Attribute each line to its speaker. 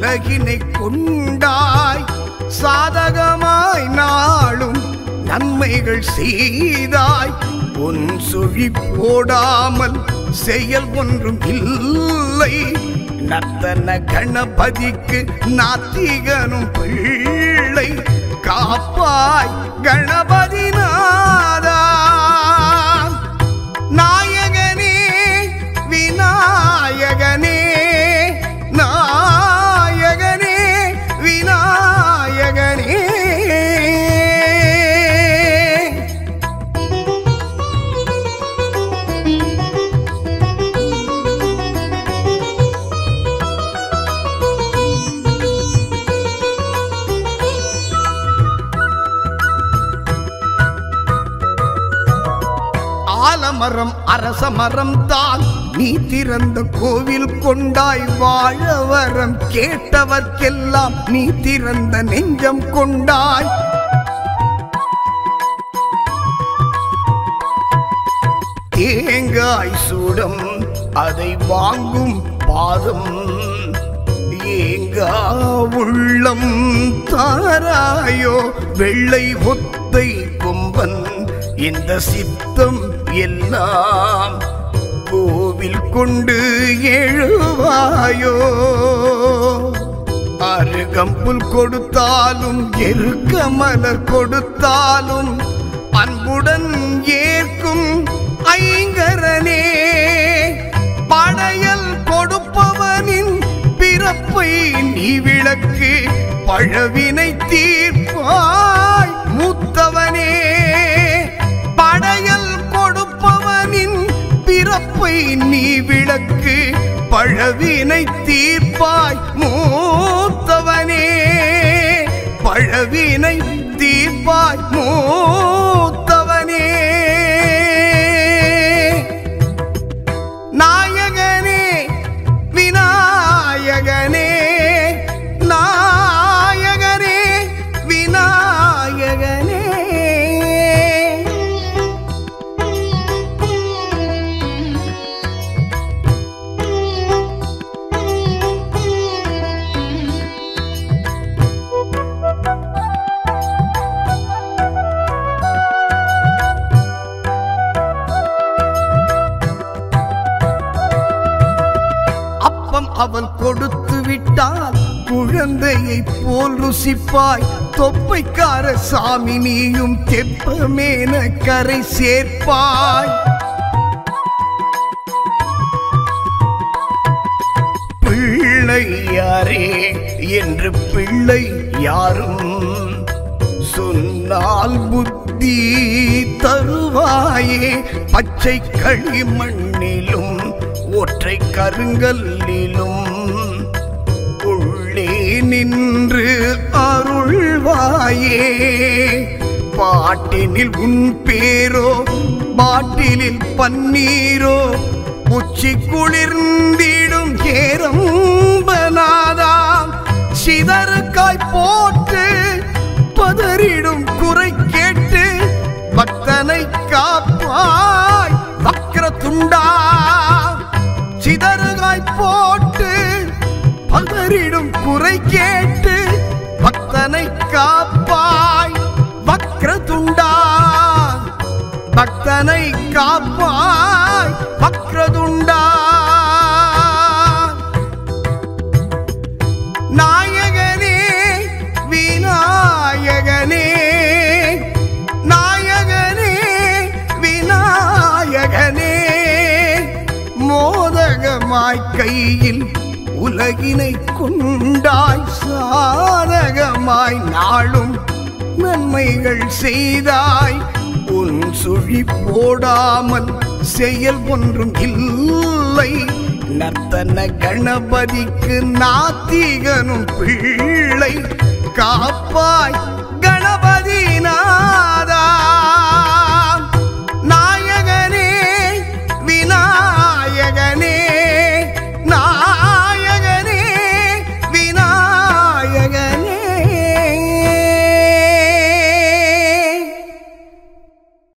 Speaker 1: உலகினை கொண்டாய் சாதகமாய் நாளும் நன்மைகள் செய்தாய் உன் சுழி போடாமல் செயல் ஒன்றும் இல்லை நர்த்தன கணபதிக்கு நாத்திகனும் பிள்ளை காப்பாய் கணபதி நாதா நாயகனே விநாயகனே நாயகனே விநாயகனே ஆலமரம் அரசமரம் தான் நீ திறந்த கோவில் கொண்டாய் வாழவரம் கேட்டவர்க்கெல்லாம் நீ திறந்த நெஞ்சம் கொண்டாய் தேங்காய் சூடம் அதை வாங்கும் பாதம் ஏங்கா உள்ளம் தாராயோ வெள்ளை ஒத்தை கொம்பன் இந்த சித்தம் எல்லாம் கோவில் கொண்டு எழுவாயோ அருகம்புல் கொடுத்தாலும் எருக்க மலர் கொடுத்தாலும் அன்புடன் ஏற்கும் ஐங்கரனே படையல் கொடுப்பவனின் பிறப்பை நீ விளக்கு பழவினை தீர்ப்பாய் மூத்தவனே படையல் கொடுப்பவனின் பிறப்பை நீ விளக்கு பழவினை தீர்ப்பாய் மூத்தவனே பழவினை தீர்ப்பாய் மூத்தவனே நாயகனே விநாயகனே நாயகனே விநாயகனே அவள் கொடுத்து விட்டால் குழந்தையை போல் ருசிப்பாய் தொப்பைக்கார சாமி நீயும் தெப்பமேன கரை சேர்ப்பாய் பிள்ளை யாரே என்று பிள்ளை யாரும் சொன்னால் புத்தி தருவாயே பச்சை களிமண்ணிலும் ஒற்றை கருங்கல்லிலும் உள்ளே நின்று அருள்வாயே பாட்டினில் உன் பேரோ பாட்டிலில் பன்னீரோ உச்சி குளிர்ந்திடும் ஏரம்பனாதாம் சிதறுக்காய் போட்டு பதறிடும் குறை கேட்டு பக்தனை காப்பாய் வக்ர துண்டா சிதறுகாய் போட்டு பதறிடும் குறை கேட்டு பக்தனை காப்பாய் வக்ர துண்டா பக்தனை காப்பாய் வக்ர துண்டா நாயகனே விநாயகனே நாயகனே விநாயகனே மோதகமாய் கையில் உலகினை கொண்டாய் சாதகமாய் நாளும் நன்மைகள் செய்தாய் உன் சுழி போடாமல் செயல் ஒன்றும் இல்லை நர்த்தன கணபதிக்கு நாத்திகனும் பிள்ளை காப்பாய் கணபதி